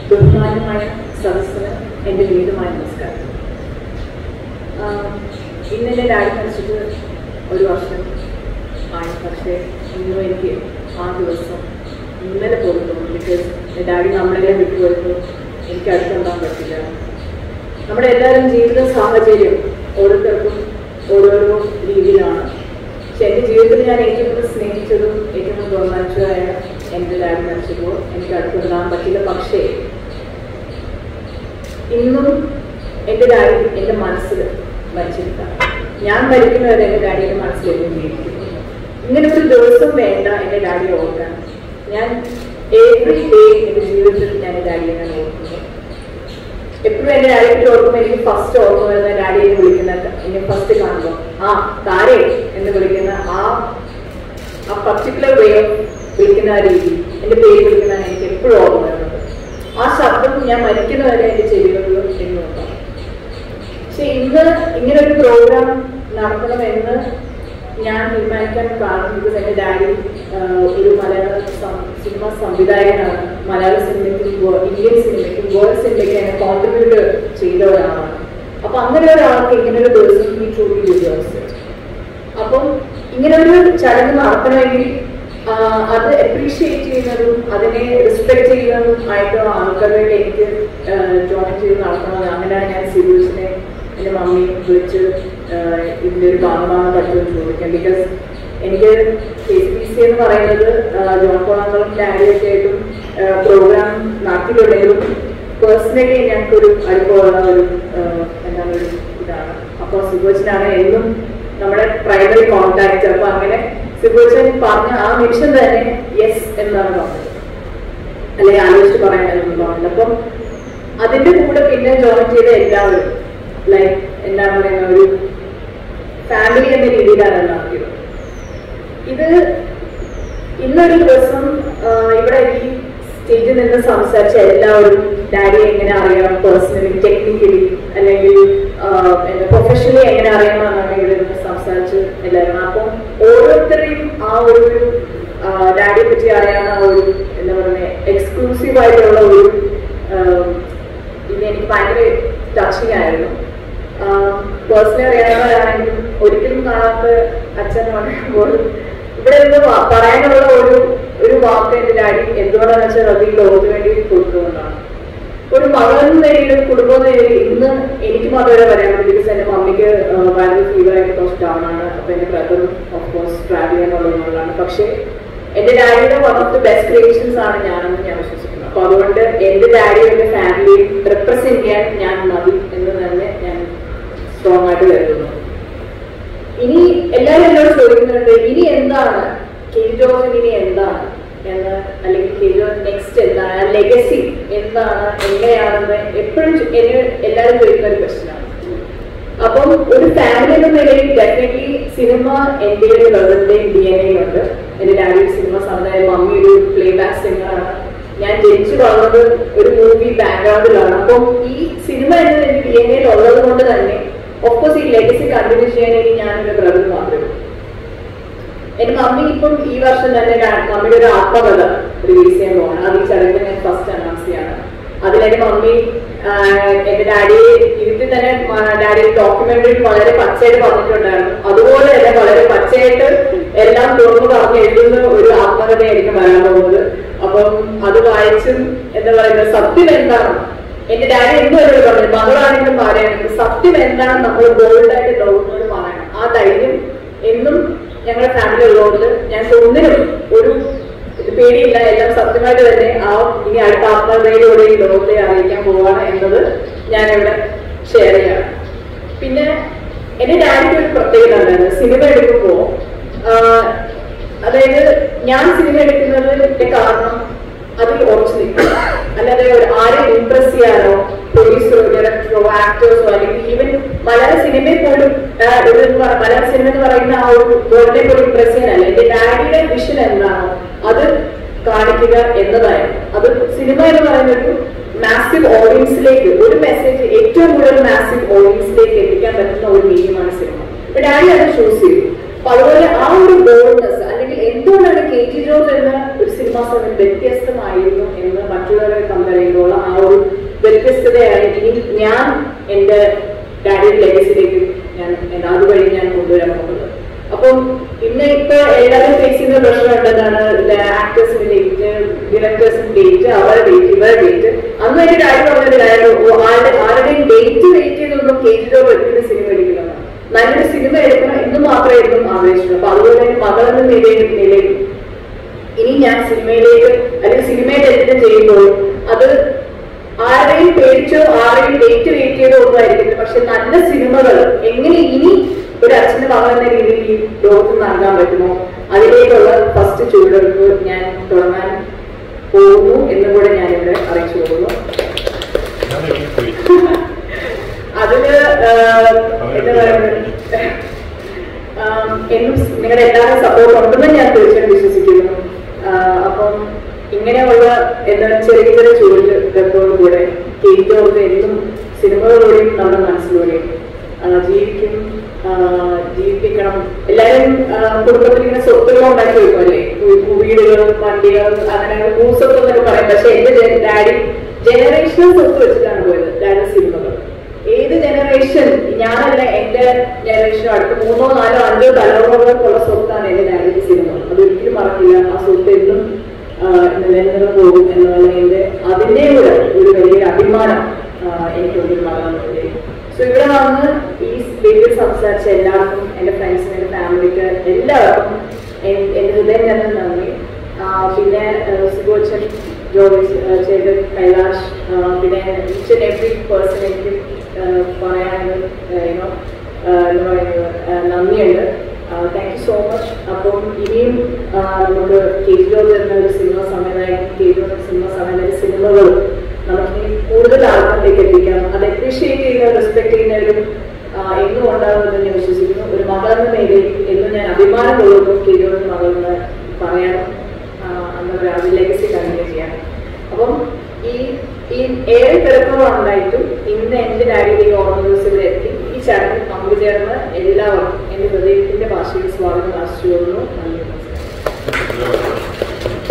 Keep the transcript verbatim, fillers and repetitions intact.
ബഹുമാനമായ സദസ്സിന് എൻ്റെ വീണ്ടുമായ നമസ്കാരം. ഇന്നെൻ്റെ ഡാഡി മരിച്ചിട്ട് ഒരു വർഷം ആയി. പക്ഷേ ഇന്നും എനിക്ക് ആ ദിവസം ഇന്നലെ പോലും തോന്നും. ബിക്കോസ് എൻ്റെ ഡാഡി നമ്മളെല്ലാം വിട്ടുപോയപ്പോൾ എനിക്ക് അടുത്തുണ്ടാകാൻ പറ്റില്ല. നമ്മുടെ എല്ലാവരും ജീവിത സാഹചര്യം ഓരോരുത്തർക്കും ഓരോരോ രീതിയിലാണ്. പക്ഷെ എൻ്റെ ജീവിതത്തിൽ ഞാൻ ഏറ്റവും കൂടുതൽ സ്നേഹിച്ചതും ഏറ്റവും കൂടുതൽ ബഹുമാനിച്ചതായ എൻ്റെ ഡാഡി മരിച്ചപ്പോൾ എനിക്ക് അടുത്തുണ്ടാകാൻ പറ്റില്ല. പക്ഷേ ഇന്നും എൻ്റെ ഡാഡി എൻ്റെ മനസ്സിൽ മരിച്ചില്ല. ഞാൻ മരിക്കുന്നവരെ എൻ്റെ ഡാഡിയുടെ മനസ്സിലെല്ലാം ജീവിക്കുന്നു. ഇങ്ങനെ ഒരു ദിവസം വേണ്ട എൻ്റെ ഡാഡിയെ ഓർക്കാൻ. ഞാൻ എവറി ഡേ എൻ്റെ ജീവിതത്തിൽ ഞാൻ എൻ്റെ ഡാഡിയെ ഞാൻ ഓർക്കുന്നു. എപ്പോഴും എൻ്റെ ഡാഡിയെ പറ്റി ഓർക്കുമ്പോൾ എനിക്ക് ഫസ്റ്റ് ഓർമ്മ വരുന്ന ഡാഡിയെ വിളിക്കുന്ന എന്നെ ഫസ്റ്റ് കാണുമ്പോൾ ആ താരേ എന്ന് വിളിക്കുന്ന ആ ആ പർട്ടിക്കുലർ വേ ഓഫ് വിളിക്കുന്ന ആ രീതി, എൻ്റെ പേര് വിളിക്കുന്നതാണ് എനിക്ക് എപ്പോഴും ഓർമ്മ വരുന്നത്. ആ ശബ്ദം ഞാൻ മരിക്കുന്നവരെ എൻ്റെ ചെവികളിൽ എന്ന് നോക്കാം. പക്ഷെ ഇന്ന് ഇങ്ങനെ ഒരു പ്രോഗ്രാം നടത്തണമെന്ന് ഞാൻ തീരുമാനിക്കാൻ കാരണം ബിക്കോസ് എൻ്റെ ഡാഡി ഒരു മലയാള സിനിമ സംവിധായകനാണ്. മലയാള സിനിമയ്ക്കും ഇന്ത്യൻ സിനിമയ്ക്കും വേൾഡ് സിനിമയ്ക്കും എന്നെ കോൺട്രിബ്യൂട്ട് ചെയ്ത ഒരാളാണ്. അപ്പം അങ്ങനെ ഒരാൾക്ക് ഇങ്ങനെ ഒരു ദിവസം ഈ ട്രൂലി ഡിസേർവ്സ്. അപ്പം ഇങ്ങനെ ഒരു ചടങ്ങ് നടത്തണമെങ്കിൽ അത് അപ്രീഷിയേറ്റ് ചെയ്യുന്നതും അതിനെ റെസ്പെക്ട് ചെയ്യുന്നതും ആയിട്ടുള്ള ആൾക്കാരുടെ എനിക്ക് ജോയിൻ ചെയ്ത് നടത്തണം. അങ്ങനെയാണ് ഞാൻ സിബിൾസിനെ എൻ്റെ മമ്മിയെ വിളിച്ച് ഇതിൻ്റെ ഒരു ഭാഗമാണ് പറ്റുമെന്ന് ചോദിക്കാം. ബിക്കോസ് എനിക്ക് കെ സി പി സി എന്ന് പറയുന്നത് ജോൺ കോളങ്ങളും ഡാഡിയൊക്കെ ആയിട്ടും പ്രോഗ്രാം നടത്തിയിട്ടുണ്ടെങ്കിലും പേഴ്സണലി ഞങ്ങൾക്കൊരു അടുപ്പമുള്ള ഒരു എന്താണ് ഒരു ഇതാണ്. അപ്പോൾ സിബോച്ചനാണ് എന്നും നമ്മുടെ പ്രൈമറി കോൺടാക്ട്. അപ്പോൾ അങ്ങനെ സിബോച്ചൻ പറഞ്ഞ ആ നിമിഷം തന്നെ യെസ് എന്നാണ് പറഞ്ഞത്, അല്ലെങ്കിൽ ആലോചിച്ച് പറയാനൊന്നും പറഞ്ഞില്ല. അപ്പം അതിൻ്റെ കൂടെ പിന്നെ ജോയിൻ ചെയ്ത എല്ലാവരും ലൈക്ക് എന്താ പറയുന്ന ഒരു ഫാമിലി എന്ന രീതിയിലാണ് നടത്തിയത്. ഇത് ഇന്നൊരു ദിവസം ഇവിടെ ഈ സ്റ്റേജിൽ നിന്ന് സംസാരിച്ച എല്ലാവരും ഡാഡിയെ എങ്ങനെ അറിയാം പേഴ്സണലി, ടെക്നിക്കലി, അല്ലെങ്കിൽ എന്താ പ്രൊഫഷണലി എങ്ങനെ അറിയാമെന്നാണ് ഇവിടെ നിന്ന് സംസാരിച്ച് എല്ലാവരും. അപ്പം ഓരോരുത്തരെയും ആ ഒരു ഡാഡിയെ പറ്റി അറിയാവുന്ന ആ ഒരു എന്താ പറയുക എക്സ്ക്ലൂസീവ് ആയിട്ടുള്ള ഒരു ഇത് എനിക്ക് ഭയങ്കര ടച്ചിങ് ആയിരുന്നു. പേഴ്സണലി അറിയാവുന്നവരാണെങ്കിലും ഒരിക്കലും കാണാത്ത അച്ഛൻ പറയുമ്പോൾ ഇവിടെ നിന്ന് പറയാനുള്ള ഒരു ഒരു വാക്ക് എൻ്റെ ഡാഡി എന്തുകൊണ്ടാണെന്ന് വെച്ചാൽ അത് ഈ ലോകത്തിന് വേണ്ടി കൊടുത്തുകൊണ്ടാണ്. ഒരു മകളെന്ന നിലയിലും കുടുംബം നിലയിൽ ഇന്ന് എനിക്ക് മാത്രമേ പറയാൻ പറ്റും. ബിക്കോസ് എൻ്റെ മമ്മിക്ക് വൈറൽ ഫീവറായിട്ട് കുറച്ച് ഡൗൺ ആണ്. അപ്പോൾ എൻ്റെ ബ്രദറും ഓഫ് കോഴ്സ് ട്രാവൽ ചെയ്യാനുള്ളതാണ്. പക്ഷേ എൻ്റെ ഡാഡിയുടെ one of the best creations ആണ് ഞാനെന്ന് ഞാൻ വിശ്വസിക്കുന്നു. അപ്പോൾ അതുകൊണ്ട് എൻ്റെ ഡാഡിയും എൻ്റെ ഫാമിലിയെ റെപ്രസെന്റ് ചെയ്യാൻ ഞാൻ മതി എന്ന് തന്നെ ഞാൻ സ്ട്രോങ് ആയിട്ട് കരുതുന്നു. ഇനി എല്ലാവരും എന്നോട് ചോദിക്കുന്നുണ്ട് ഇനി എന്താണ് കെ ജോർജിന് ഇനി എന്താണ് എന്ന്, അല്ലെങ്കിൽ കെ ജോർജ് നെക്സ്റ്റ് എന്താണ്, ലെഗസി എന്താണ്, എങ്ങനെയാണെന്ന് എപ്പോഴും എന്നെ എല്ലാവരും ചോദിക്കുന്ന ഒരു ക്വസ്റ്റ്യനാണ്. അപ്പം ഒരു ഫാമിലി എന്ന നിലയിൽ ഡെഫിനറ്റ്ലി സിനിമ എൻ്റെ ഒരു ബ്രദറിന്റെയും ഡി എൻ എയിലുണ്ട്. എൻ്റെ ഡാഡി സിനിമ സംവിധായകൻ, മമ്മി ഒരു പ്ലേ ബാക്ക് സിംഗറാണ്. ഞാൻ ജനിച്ചു വളർന്നത് ഒരു മൂവി ബാക്ക്ഗ്രൗണ്ടിലാണ്. അപ്പം ഈ സിനിമ എന്നത് എൻ്റെ ഡി എൻ എയിൽ ഉള്ളത് കൊണ്ട് തന്നെ ഓഫ്കോഴ്സ് ഈ ലെഗസി കണ്ടിന്യൂ ചെയ്യാനെങ്കിൽ ഞാനൊരു ബ്രദർ മാത്രമേ ഉള്ളൂ. എൻ്റെ മമ്മി ഇപ്പം ഈ വർഷം തന്നെ മമ്മിയുടെ ഒരു ആത്മകഥ റിലീസ് ചെയ്യാൻ പോകണം. അത് ഈ ചടങ്ങിൽ ഞാൻ ഫസ്റ്റ് അനൗൺസ് ചെയ്യാണ്. അതിലെൻ്റെ മമ്മി എൻ്റെ ഡാഡിയെ ഇരുത്തി തന്നെ ഡാഡി ഡോക്യുമെന്ററി വളരെ പച്ചയായിട്ട് പറഞ്ഞിട്ടുണ്ടായിരുന്നു. അതുപോലെ തന്നെ വളരെ പച്ചയായിട്ട് എല്ലാം തുറന്നു പറഞ്ഞ് എഴുതുന്ന ഒരു ആത്മകഥയായിരിക്കും വരാൻ പോകുന്നത്. അപ്പം അത് വായിച്ചും എന്താ പറയുന്നത് സത്യം എന്താണ് എന്റെ ഡാഡി എന്നും എന്നോട് പറഞ്ഞു, മകളാണെങ്കിലും പറയാനെങ്കിലും സത്യം എന്താണ് നമ്മൾ ബോൾഡായിട്ട് ലോകത്തോട് പറയണം. ആ ധൈര്യം എന്നും ഞങ്ങളുടെ ഫാമിലി ഉള്ളതുകൊണ്ട് ഞങ്ങൾക്ക് ഒന്നിനും ഒരു പേടിയില്ല. എല്ലാം സത്യമായിട്ട് തന്നെ ആ ഇനി അടുത്ത ആത്മകഥയിലൂടെ ഈ ലോകത്തെ അറിയിക്കാൻ പോവാണ് എന്നത് ഞാനിവിടെ ഷെയർ ചെയ്യാണ്. പിന്നെ എന്റെ ഡാഡിക്ക് ഒരു പ്രത്യേകത ഉണ്ടായിരുന്നു. സിനിമ എടുക്കുമ്പോൾ അതായത് ഞാൻ സിനിമ എടുക്കുന്നതിന്റെ കാരണം അതിൽ ഉറച്ചു നിൽക്കും. അല്ലാതെ ആരെയും ഇംപ്രസ് ചെയ്യാനോ പ്രൊഡ്യൂസറോ ഡയറക്ടറോ ആക്ടേഴ്സോ അല്ലെങ്കിൽ ഈവൻ മലയാള സിനിമയെ പോലും മലയാള സിനിമ എന്ന് പറയുന്ന ആ ഒരു വേൾഡിനെ പോലും ഇംപ്രസ് ചെയ്യാനല്ല. എന്റെ ഡാഡിയുടെ വിഷൻ എന്താണോ അത് കാണിക്കുക എന്നതായിരുന്നു. അത് സിനിമ എന്ന് പറയുന്ന ഒരു മാസീവ് ഓഡിയൻസിലേക്ക് ഒരു മെസ്സേജ് ഏറ്റവും കൂടുതൽ മാസീവ് ഓഡിയൻസിലേക്ക് എത്തിക്കാൻ പറ്റുന്ന ഒരു മീഡിയമാണ് സിനിമ. അപ്പൊ ഡാഡി അത് ചൂസ് ചെയ്തു. അപ്പൊ അതുപോലെ ആ ഒരു ബോൾഡ്നെസ് അല്ലെങ്കിൽ എന്തുകൊണ്ടാണ് കെ ജി ജോർജ് എന്ന ഒരു സിനിമാ സമയം വ്യത്യസ്തമായിരുന്നു എന്ന് മറ്റുള്ളവരെ കമ്പയർ ചെയ്യുമ്പോൾ ആ ഇനി ഞാൻ എൻ്റെ ഡാഡിയുടെ ലെഗസിലേക്ക് ഞാൻ അതുവഴി ഞാൻ കൊണ്ടുവരാൻ പോകുന്നത്. അപ്പം ഇന്ന് ഇപ്പൊ എല്ലാവരും ഫേസ് ചെയ്യുന്ന പ്രശ്നം എന്താണ്, ആക്ടേഴ്സിന്റെ ഡേറ്റ്, ഡയറക്ടേഴ്സിന്റെ ഡേറ്റ്, അവരുടെ ഡേറ്റ്, ഇവരുടെ ഡേറ്റ്. അന്ന് എന്റെ ഡാഡി പറഞ്ഞൊരു കാര്യം, ആരുടെ ആരുടെയും ഡേറ്റ് വെയിറ്റ് ചെയ്തൊന്നും കേജിലോ എടുക്കുന്ന സിനിമ എടുക്കുന്നതാണ്. നല്ലൊരു സിനിമ എടുക്കണം എന്ന് മാത്രമായിരുന്നു ആവേശം. അപ്പൊ അതുപോലെ തന്നെ മകളെന്ന നിലയിൽ നിലയിൽ ഇനി ഞാൻ സിനിമയിലേക്ക് അല്ലെങ്കിൽ സിനിമയിൽ എഡിറ്റ് ചെയ്യുമ്പോൾ അത് ആരുടെയും പേടിച്ചോ ആരുടെയും ഡേറ്റ് വെയിറ്റ് ചെയ്തോ ഒന്നും ആയിരിക്കില്ല. പക്ഷെ നല്ല സിനിമകൾ എങ്ങനെ ഇനി ഒരു അച്ഛന് മകൾ എന്ന രീതിയിൽ ഈ ലോകത്ത് നൽകാൻ പറ്റുമോ, അതിലേക്കുള്ള ഫസ്റ്റ് ചുവടുവെപ്പ് ഞാൻ തുടങ്ങാൻ പോകുന്നു എന്നും കൂടെ ഞാനിവിടെ അറിയിച്ചു പോകുന്നു. അതിന് എന്താ പറയുന്നത്, എന്നും നിങ്ങളുടെ എല്ലാവരും സപ്പോർട്ട് ഉണ്ടെന്ന് ഞാൻ തീർച്ചയായും വിശ്വസിക്കുന്നു. അപ്പം ഇങ്ങനെയുള്ള എന്താ ചെറിയ ചെറിയ ചുവടുവെപ്പോടുകൂടെ കേട്ടോട് എന്നും സിനിമകളോടെയും നമ്മുടെ മനസ്സിലൂടെയും ജീവിക്കും, ജീവിപ്പിക്കണം. എല്ലാവരും കുടുംബത്തിൽ ഇങ്ങനെ സ്വത്തുകൾ ഉണ്ടാക്കി വെക്കും അല്ലേ, വീടുകളും വണ്ടികളും അങ്ങനെ ഭൂസ്വത്ത് എന്നൊക്കെ പറയും. പക്ഷെ എന്റെ ഡാഡി ജനറേഷണൽ സ്വത്ത് വെച്ചിട്ടാണ് പോയത്. ഡാഡി സിനിമകൾ ഏത് ജനറേഷൻ, ഞാനല്ല എന്റെ ജനറേഷൻ അടുത്ത് മൂന്നോ നാലോ അഞ്ചോ തലമുറകൾക്കുള്ള സ്വത്താണ് എന്റെ ഡാഡിയുടെ സിനിമ. അതൊരിക്കലും മറക്കില്ല. ആ സ്വത്ത് എന്നും നിലനിന്ന് പോകും എന്നുള്ളതിന്റെ അതിന്റെ കൂടെ ഒരു വലിയ അഭിമാനം എനിക്കൊരു മകനുണ്ട്. സോ ഇവിടെ വന്ന് ഈ വേദിയിൽ സംസാരിച്ച എല്ലാവർക്കും, എൻ്റെ ഫ്രണ്ട്സിനും എൻ്റെ ഫാമിലിക്ക് എല്ലാവർക്കും എൻ്റെ ഹൃദയം തന്നെ നന്ദി. പിന്നെ സുഗോച്ചൻ, ജോർജ്, ചേതൻ, കൈലാഷ്, പിന്നെ ഈച്ച് ആൻഡ് എവറി പേഴ്സൺ എനിക്ക് പറയാനുള്ളത് യുനോ എന്താ പറയുന്നത് നന്ദിയുണ്ട്. Thank you so much. അപ്പം ഇനിയും നമുക്ക് കെ ജി ജോർജ് എന്ന ഒരു സിനിമ സംവിധായകൻ, കെ ജി ജോർജ് സിനിമ സംവിധായക സിനിമകൾ നമുക്ക് കൂടുതൽ ആൾക്കാരിലേക്ക് എത്തിക്കാം. അത് അപ്രീഷിയേറ്റ് ചെയ്യുന്ന, റെസ്പെക്ട് ചെയ്യുന്നവരും എന്നും ഉണ്ടാകുമെന്ന് ഞാൻ വിശ്വസിക്കുന്നു. ഒരു മകളെന്ന നിലയിൽ എന്നും ഞാൻ അഭിമാനം കൊള്ളുന്നു കെ ജി ജോർജ് മകളെന്ന് പറയാനും എന്താ പറയുക, അത് ലെഗസി കണ്ടിന്യൂ ചെയ്യാനും. അപ്പം ഈ ഈ ഏറെ തിരക്കുകളുണ്ടായിട്ടും ഇന്ന് എൻ്റെ ഡാഡിയുടെ ഓർമ്മ ദിവസം എത്തി ഈ ചടങ്ങിൽ പങ്കുചേർന്ന് എല്ലാവർക്കും എൻ്റെ ഹൃദയത്തിൻ്റെ ഭാഷയിൽ സ്വാഗതം ആശിച്ചു കൊള്ളുന്നു. നന്ദി.